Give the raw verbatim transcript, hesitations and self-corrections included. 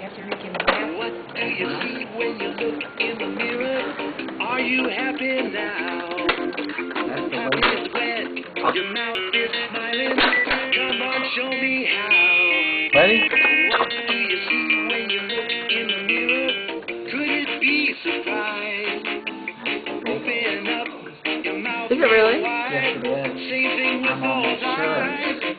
have to make him laugh. What do you see when you look in the mirror? Are you happy now? That's the Happy way. is wet, your mouth is smiling. Come on, show me how. Ready? What do you see when you look in the mirror? Could it be surprise? Open up your mouth Is it really? wide. Yes, it is. Same thing with I'm those almost sure. eyes.